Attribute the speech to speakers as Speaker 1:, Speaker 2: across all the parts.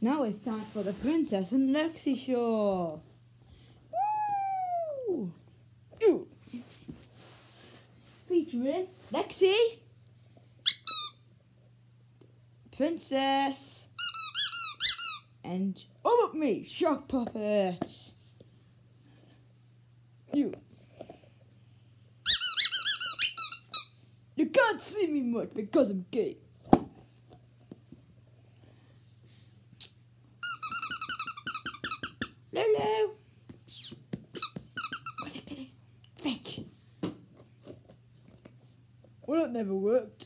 Speaker 1: Now it's time for the Princess and Lexi show. Woo! Ooh. Featuring Lexi, Princess, and me, Shock Puppet. You can't see me much because I'm gay. Lolo. Fetch. Well, that never worked.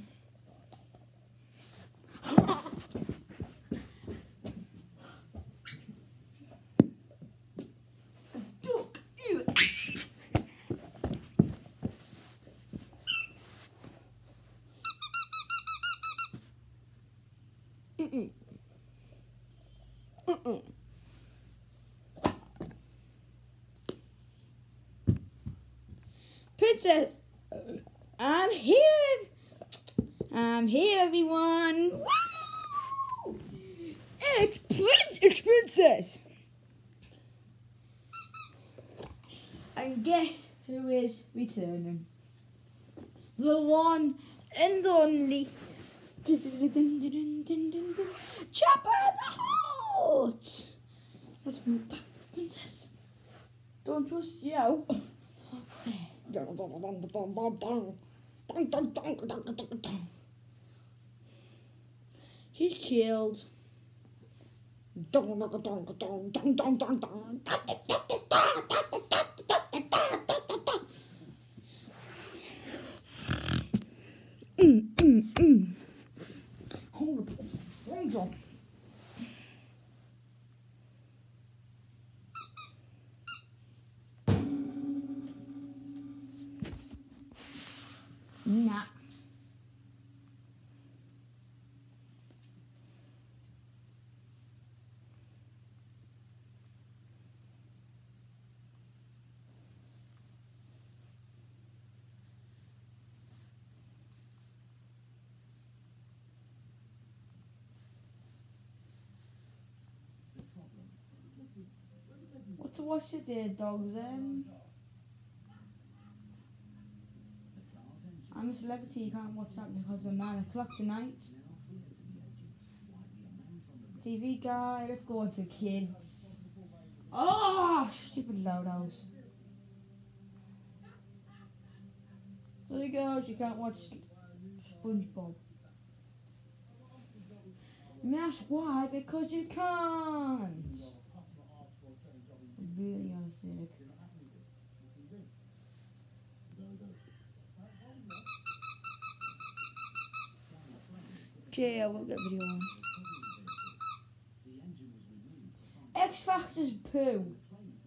Speaker 1: Princess, I'm here. I'm here, everyone. Woo! It's Princess. And guess who is returning? The one and only Chopper the Heart. Let's move back, Princess. Don't trust you. She's chilled. Hold on. Nah. What's today, dogs? I'm a celebrity, you can't watch that because of 9 o'clock tonight. TV guy, let's go to kids. Oh, stupid loud house. So there goes, you can't watch SpongeBob. You may ask why, because you can't. Really sick. Okay, I will get video on. X Factor's poo.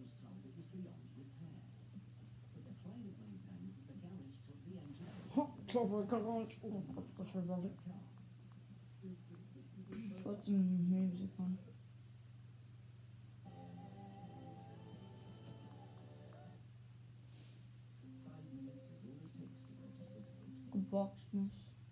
Speaker 1: Put some music on. Good box, miss.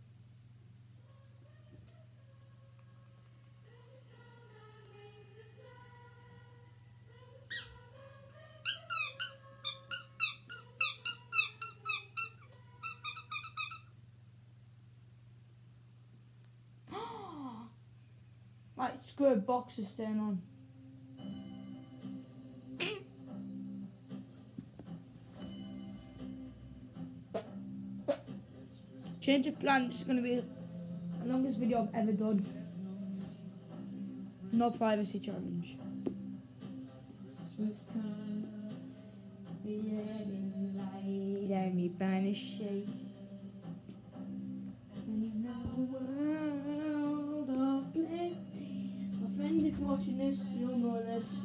Speaker 1: Right, screw a box is staying on. Change of plan, this is going to be the longest video I've ever done. No privacy challenge. Christmas time, light and me banish shade. And you know a world of plenty. My friends, if you're watching this, you'll know this.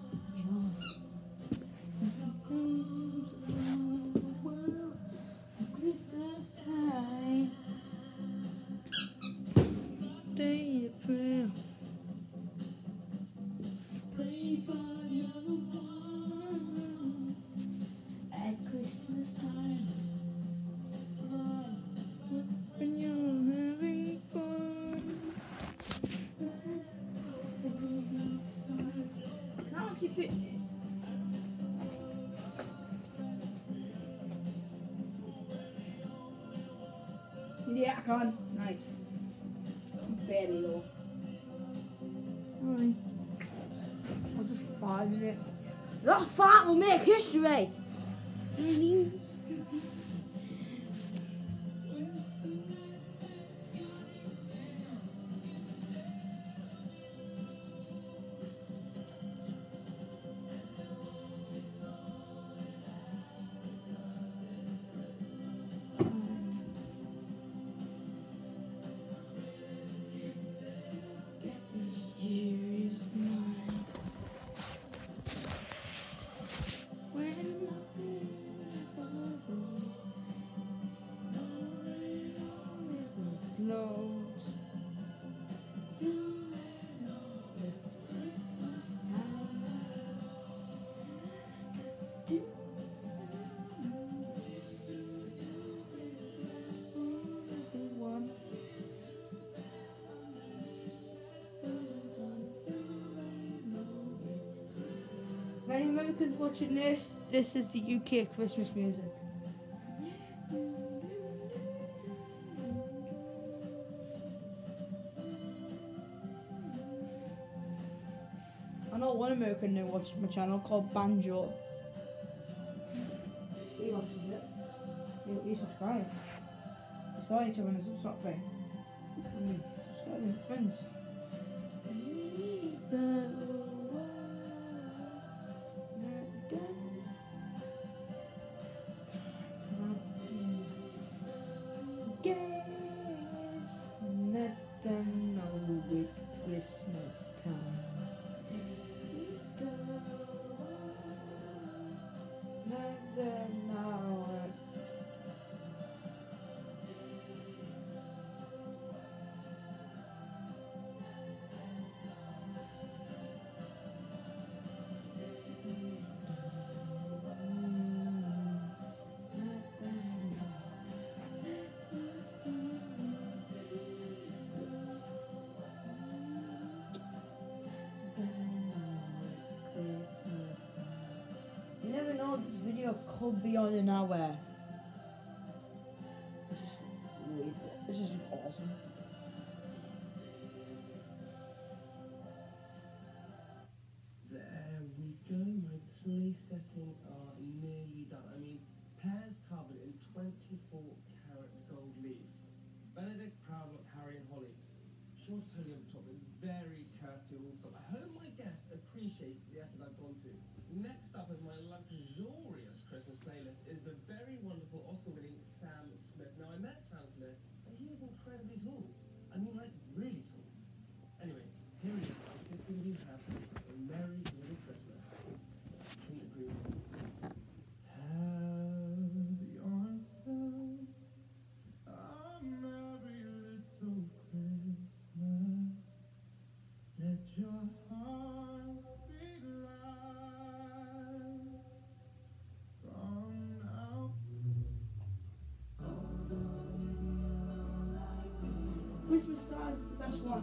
Speaker 1: Christmas time, day of prayer. Pray for the other one at Christmas time. When you're having fun. Fancy Fitness. Yeah, I can. Nice. Barely low. Alright. I'll just fart in it. That fart will make history! If any Americans watching this, this is the UK Christmas music. I know one American who watches my channel called Banjo. He watches it. He subscribes. We saw each other on a subscribe thing. Subscribing friends. Guess let them know it's Christmas time. Let them know it. You never know, this video could be on an hour. This is weird. This is awesome.
Speaker 2: There we go. My play settings are nearly done. I mean, pears covered in 24-karat gold leaf. Benedict, Proudlock, Harry and Holly. Sean Tony on the top is very Kirsty also. I hope my guests appreciate the effort I've gone to. Next up in my luxurious Christmas playlist is the very wonderful Oscar-winning Sam Smith. Now, I met Sam Smith, and he is incredibly tall. I mean, like, really tall. Anyway, here he is, assisting you have a merry little Christmas. Couldn't agree more. Have yourself a merry little Christmas. Let your heart be light from now.
Speaker 1: Christmas Stars is the best one.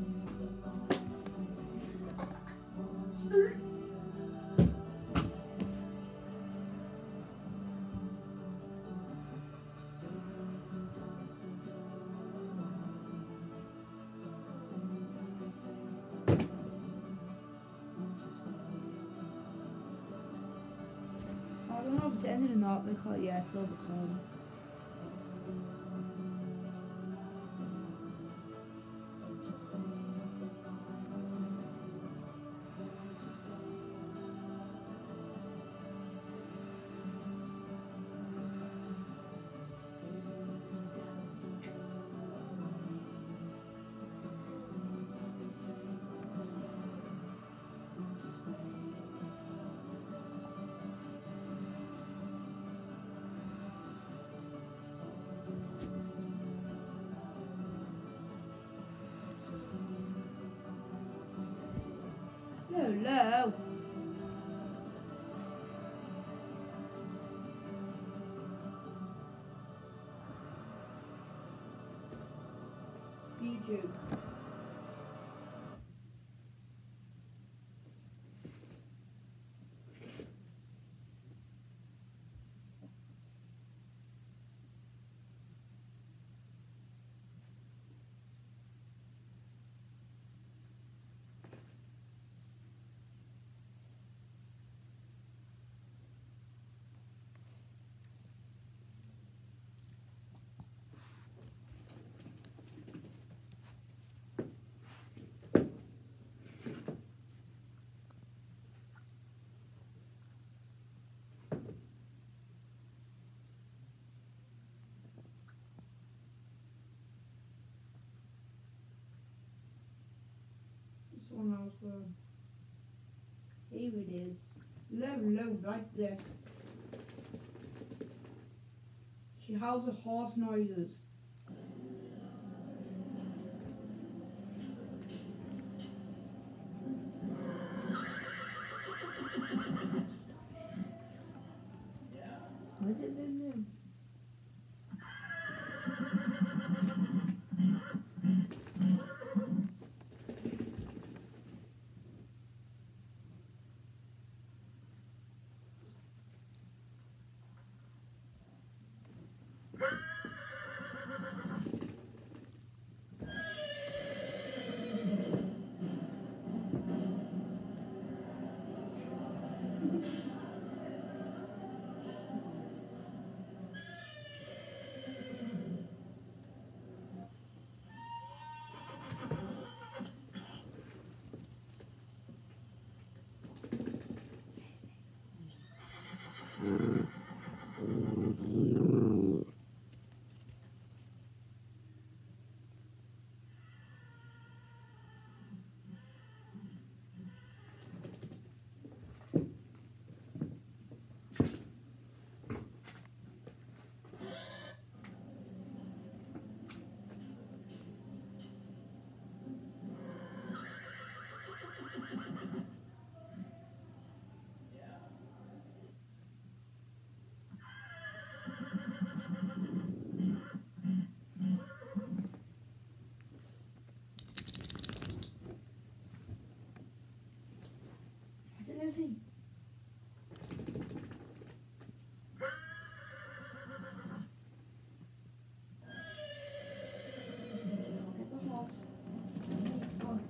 Speaker 1: I don't know if it's ended or not, they call it, yeah, Silver Cone. Hello. YouTube. Someone else go. Here it is. Low, like this. She houses horse noises. What is it doing now? Is it Lucy? Get the horse. Go on.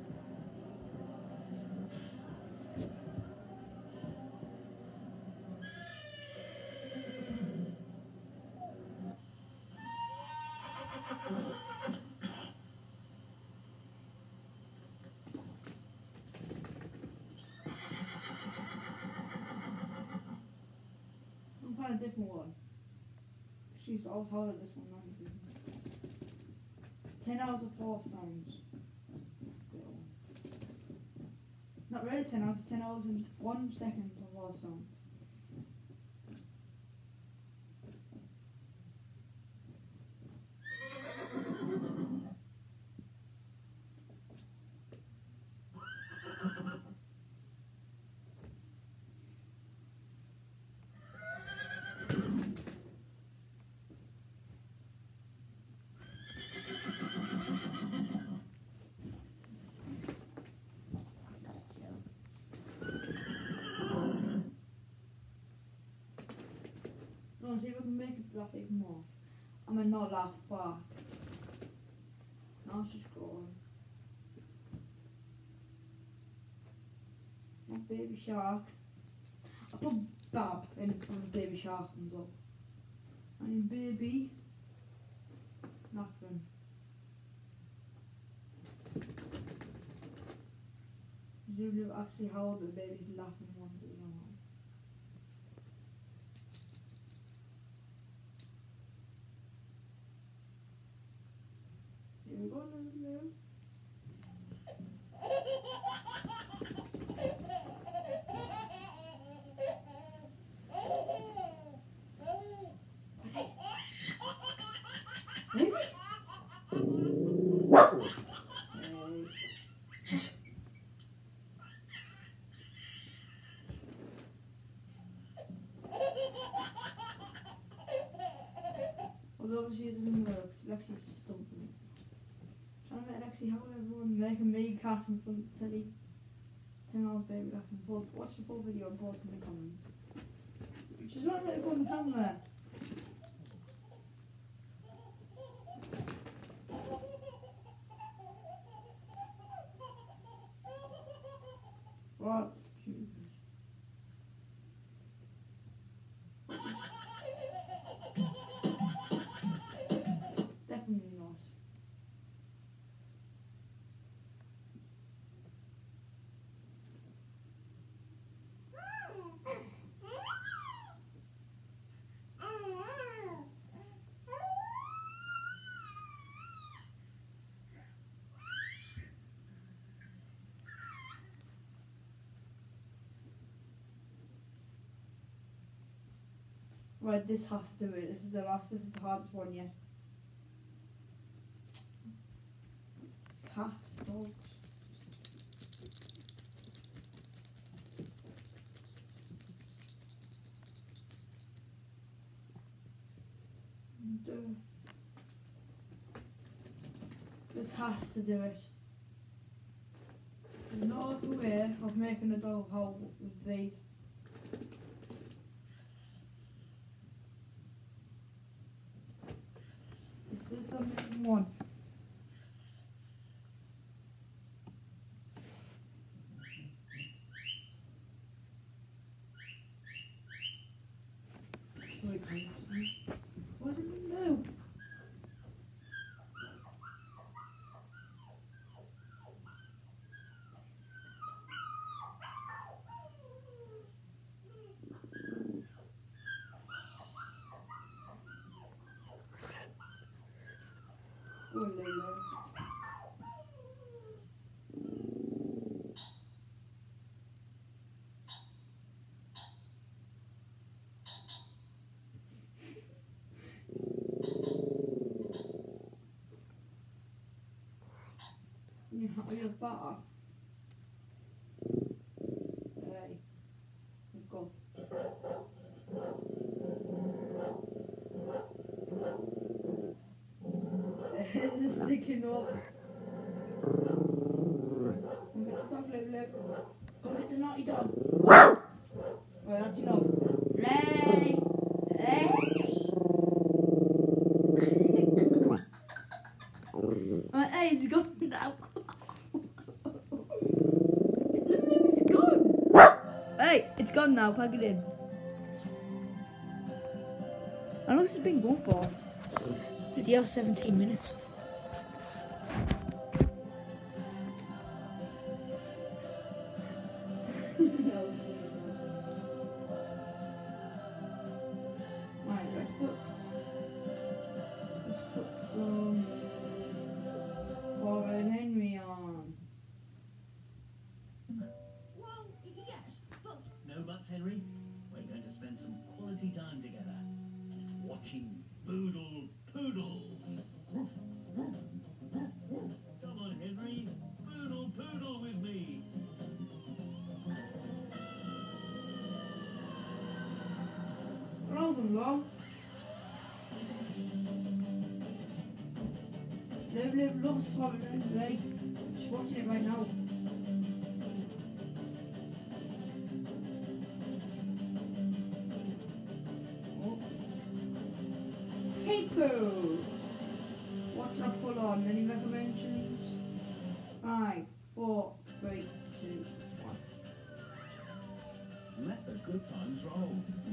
Speaker 1: I'm trying a different one. She's all told at this one, not even. 10 hours of horse sounds. Not really 10 hours, 10 hours and 1 second of horse sounds. No, see if I can make it laugh even more. I mean, not laugh back. Now she's going. My baby shark. I put Bab in front of baby shark comes up. I mean, baby. Nothing. Zulu actually how the baby's laughing ones as well. Here we go, Lulu. What is it? Although obviously it doesn't work, Lexi's just stumping it. Trying to make Lexi howl everyone, making me cast in front of the telly. 10 hours baby laughing. Watch the full video and post in the comments. She's not really good on the camera. What's cute? Definitely not. Right, this has to do it. This is the hardest one yet. Cats, dogs. This has to do it. There's no other way of making a dog howl with these. This is the one. What did it do? Oh, Lilo. You're better. Hey, go. It's sticking up. Dog, Lip. Go get the naughty dog. Right, that's enough. Play. Hey. Hey, it's gone now. It's gone. Hey, it's gone now. Plug it in. How long has it been gone for? Video 17 minutes. Right, let's put some Warren Henry on.
Speaker 3: Well, yes, but... No buts, Henry. We're going to spend some quality time together. Watching Boodle Poodles. Come on, Henry. Boodle Poodle with me.
Speaker 1: Awesome, Mom. Liv loves Warren Henry. She's watching it right now. Hey Pooh! What's I pull on? Any recommendations? 5, 4, 3, 2, 1.
Speaker 3: Let the good times roll.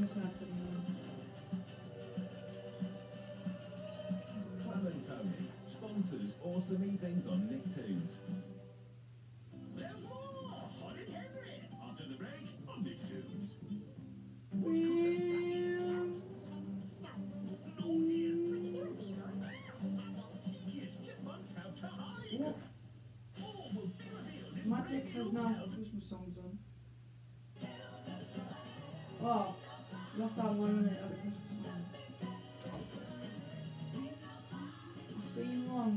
Speaker 4: Clem and Tony sponsors awesome evenings on Nicktoons.
Speaker 3: There's more! Horrid Henry! After the break, on Nicktoons. Naughtiest! Cheekiest chipmunks have to hide! All will be revealed in
Speaker 1: Magic has
Speaker 3: brand new
Speaker 1: now
Speaker 3: film.
Speaker 1: Christmas songs on. Oh, that's that one on the other Christmas song. I'll see you wrong.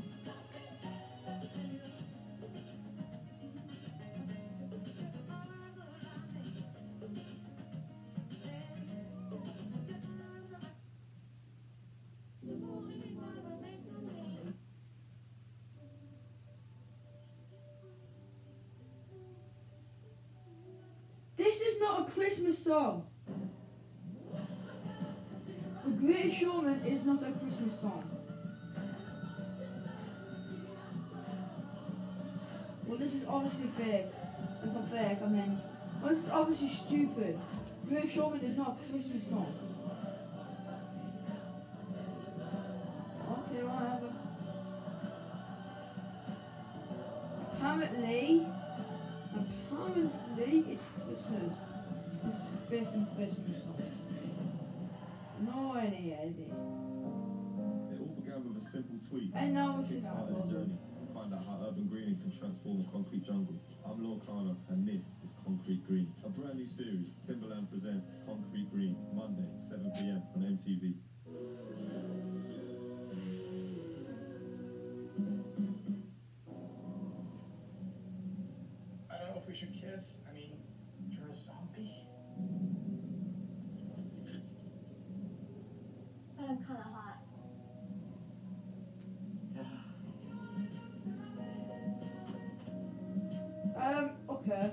Speaker 1: This is not a Christmas song. The Greatest Showman is not a Christmas song. Well, this is obviously fake. It's not fake, I mean. Well, this is obviously stupid. The Greatest Showman is not a Christmas song. Okay, whatever. Apparently, it's Christmas. This is based on Christmas songs. No idea, is it?
Speaker 4: It all began with a simple tweet.
Speaker 1: I know it's
Speaker 4: Kickstarted a journey. find out how urban greening can transform a concrete jungle. I'm Lorcana, and this is Concrete Green, a brand new series. Timberland presents Concrete Green, Monday, 7 PM on MTV.
Speaker 2: I don't know if we should kiss. I mean, you're a zombie.
Speaker 5: But I'm kind of hot.
Speaker 1: Okay.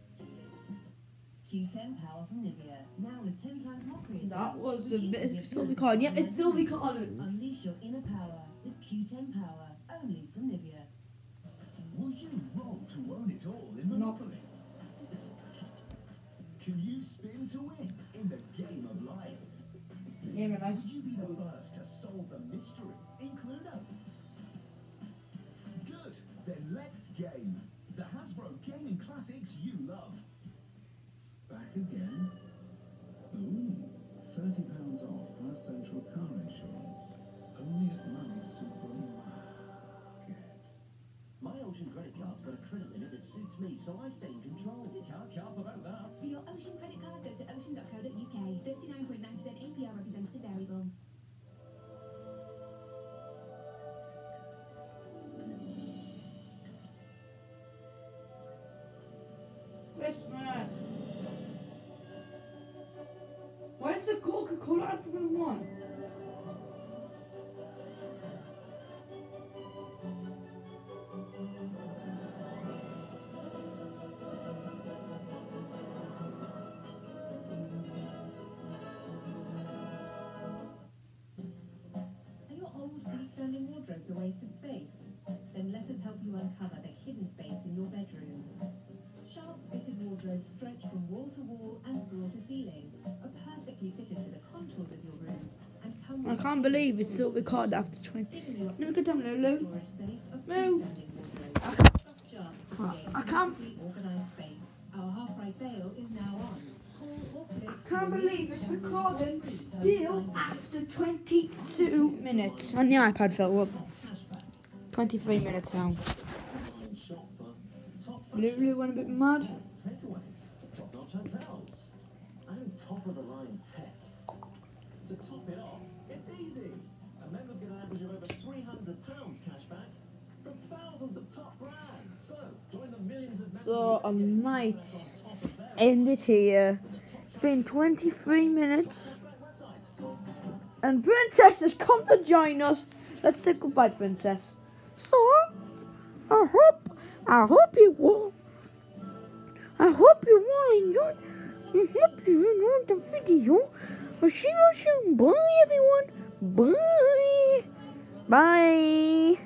Speaker 6: Q10 Power from Nivea, now with 10 times more creatine.
Speaker 1: That was a
Speaker 6: reduces
Speaker 1: bit
Speaker 6: your
Speaker 1: of Sylvie
Speaker 6: ability
Speaker 1: Card.
Speaker 6: to
Speaker 1: Yep, it's Sylvie Card.
Speaker 6: Unleash your inner power with Q10 Power, only from Nivea.
Speaker 4: Will you roll to own it all in Monopoly? Can you spin to win in the game of life?
Speaker 1: Yeah, man.
Speaker 4: Will you be the first to solve the mystery in Cluedo? Good, then let's game. The Hasbro gaming classics you love. Back again? Ooh, £30 off First Central car insurance. Only at Money Supermarket.
Speaker 3: My Ocean credit card's got a credit limit that suits me, so I stay in control. You can't carp about that.
Speaker 5: For your Ocean credit card, go to ocean.co.uk. 39.9% APR representative variable.
Speaker 1: Christmas. Why is the Coca-Cola ad for Formula 1?
Speaker 7: Are your old freestanding wardrobes a waste of space? Then let us help you uncover the hidden space in your bedroom. Sharps fitted wardrobes stretch from wall to wall and floor to ceiling, are perfectly fitted to the contours of your room, and come with
Speaker 1: I can't believe it's Sylvie Card after 20.
Speaker 7: giving you
Speaker 1: Let me go down, Lulu.
Speaker 7: storage space of
Speaker 1: Move.
Speaker 7: freestanding wardrobes.
Speaker 1: I can't.
Speaker 7: Soft sharps
Speaker 1: I
Speaker 7: create
Speaker 1: can't.
Speaker 7: perfectly organised space. Our half-price sale is now on. Call or click
Speaker 1: I can't believe it's recording still after 22 minutes on the iPad film. 23 minutes now. Lulu went a bit mad.
Speaker 3: Takeaways, top-notch hotels, and top-of-the-line tech. To top it off, it's easy. And members get an average of over £300 cash back from thousands of top brands. So, join the millions of members.
Speaker 1: So I might end it here. It's been 23 minutes. And Princess has come to join us. Let's say goodbye, Princess. So, I hope you will enjoy. I hope you enjoyed the video. I'll see you soon. Bye, everyone. Bye. Bye.